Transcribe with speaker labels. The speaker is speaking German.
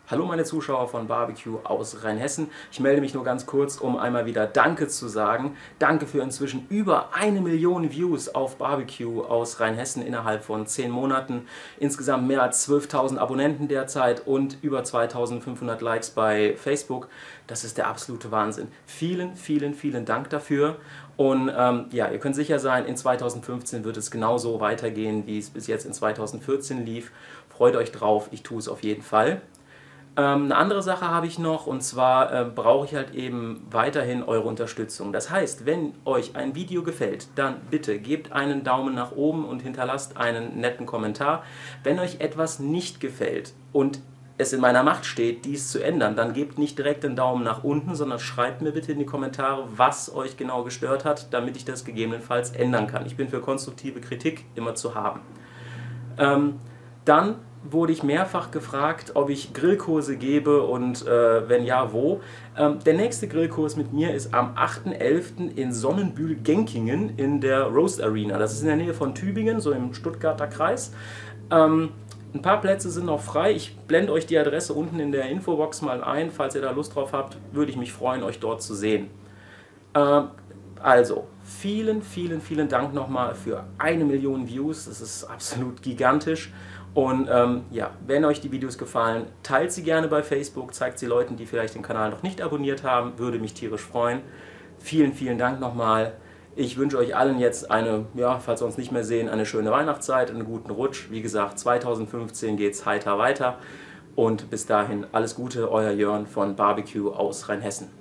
Speaker 1: Hallo meine Zuschauer von Barbecue aus Rheinhessen. Ich melde mich nur ganz kurz, um einmal wieder Danke zu sagen. Danke für inzwischen über 1 Million Views auf Barbecue aus Rheinhessen innerhalb von 10 Monaten. Insgesamt mehr als 12.000 Abonnenten derzeit und über 2.500 Likes bei Facebook. Das ist der absolute Wahnsinn. Vielen, vielen, vielen Dank dafür. Und ja, ihr könnt sicher sein, in 2015 wird es genauso weitergehen, wie es bis jetzt in 2014 lief. Freut euch drauf, ich tue es auf jeden Fall. Eine andere Sache habe ich noch, und zwar brauche ich halt eben weiterhin eure Unterstützung. Das heißt, wenn euch ein Video gefällt, dann bitte gebt einen Daumen nach oben und hinterlasst einen netten Kommentar. Wenn euch etwas nicht gefällt und es in meiner Macht steht, dies zu ändern, dann gebt nicht direkt den Daumen nach unten, sondern schreibt mir bitte in die Kommentare, was euch genau gestört hat, damit ich das gegebenenfalls ändern kann. Ich bin für konstruktive Kritik immer zu haben. Dann wurde ich mehrfach gefragt, ob ich Grillkurse gebe und wenn ja, wo. Der nächste Grillkurs mit mir ist am 8.11. in Sonnenbühl-Genkingen in der Roast Arena. Das ist in der Nähe von Tübingen, so im Stuttgarter Kreis. Ein paar Plätze sind noch frei. Ich blende euch die Adresse unten in der Infobox mal ein. Falls ihr da Lust drauf habt, würde ich mich freuen, euch dort zu sehen. Also, vielen, vielen, vielen Dank nochmal für 1 Million Views. Das ist absolut gigantisch. Und ja, wenn euch die Videos gefallen, teilt sie gerne bei Facebook, zeigt sie Leuten, die vielleicht den Kanal noch nicht abonniert haben. Würde mich tierisch freuen. Vielen, vielen Dank nochmal. Ich wünsche euch allen jetzt eine, ja, falls wir uns nicht mehr sehen, eine schöne Weihnachtszeit, einen guten Rutsch. Wie gesagt, 2015 geht es heiter weiter. Und bis dahin alles Gute, euer Jörn von Barbecue aus Rheinhessen.